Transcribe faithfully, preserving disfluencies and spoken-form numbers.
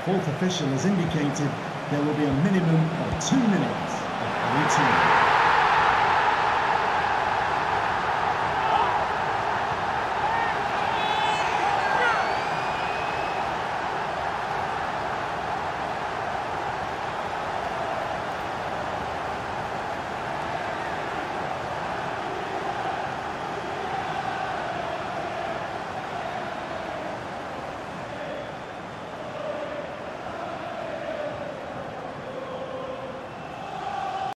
fourth official has indicated there will be a minimum of two minutes of routine.